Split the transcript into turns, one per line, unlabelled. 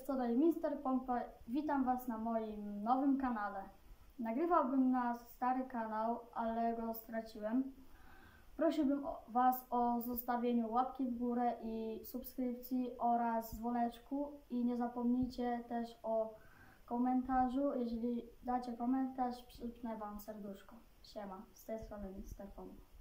jest tutaj Mr. Pompa. Witam Was na moim nowym kanale. Nagrywałbym na stary kanał, ale go straciłem. Prosiłbym Was o zostawienie łapki w górę i subskrypcji oraz dzwoneczku. I nie zapomnijcie też o komentarzu. Jeżeli dacie komentarz, przypnę Wam serduszko. Siema, z tej strony Mr. Pompa.